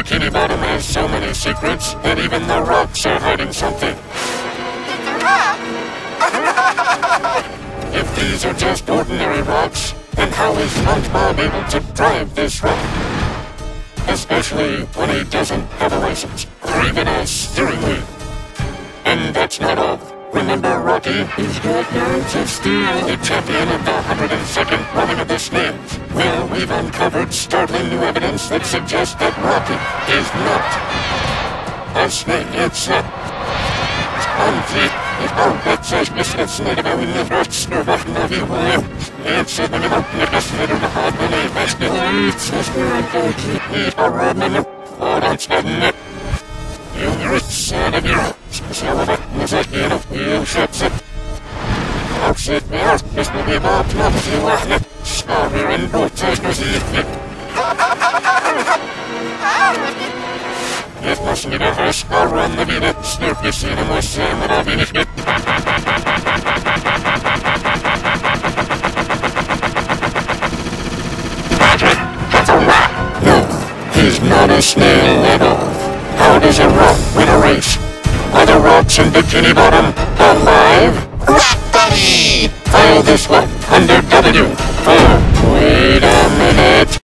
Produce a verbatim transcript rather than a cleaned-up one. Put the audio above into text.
Bikini Bottom has so many secrets that even the rocks are hiding something. If these are just ordinary rocks, then how is SpongeBob able to drive this rock? Especially when he doesn't have a license, or even a steering wheel. And that's not all. Remember Rocky? He's got nerves of steel. The champion of the one hundred second running of the snails. Well, we've uncovered startling new evidence that suggests that Rocky is not a snail. It's a spongy. Oh, that's as misleading about the roots of the Navy. It's a minimum necessary to have the name as the leads as the identity. It's a remnant. Oh, that's the net. You're rich, son of your. So of it was like the end of you ships it. House it there, this will be about to have you on it. Sorry, and both sides was it. It must be a house or run the minute. Snurf you see them was saying that I'll be it. Patrick, that's a rat. No, he's not a snail at all. How does a rock win a race? Are the rocks in Bikini Bottom alive? Rock Buddy! File this one under W. Oh, wait a minute.